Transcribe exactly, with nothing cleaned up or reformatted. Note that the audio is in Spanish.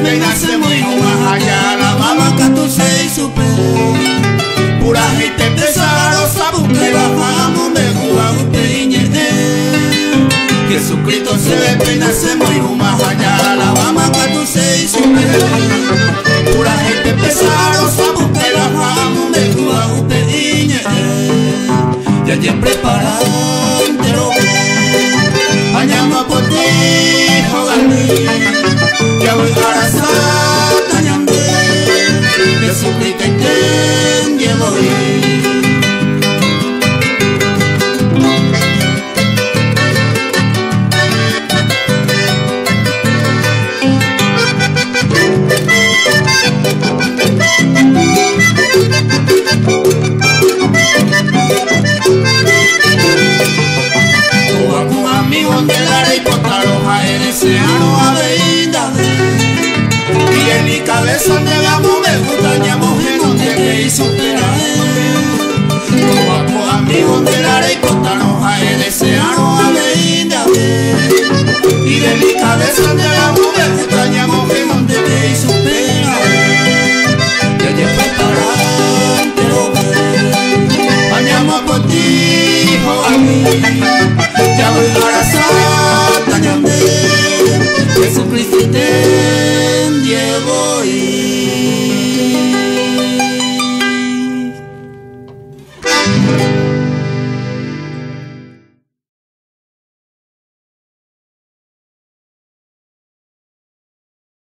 peinaste muy más allá, la baba que tú se y supe. Pura gente pesada, sabu que bajamos de Cuba, usted y Jesucristo se ve peinaste muy más allá, la baba que tú se y supe. Pura gente pesada, sabu que bajamos de Cuba, usted y ya ya preparado, te lo Añama por ti, jogandí, ya voy a arrasar, tañandé, Jesucristo y te llevo ahí. Y en mi cabeza te amo, me gusta, ya mujer, no te que hizo usted.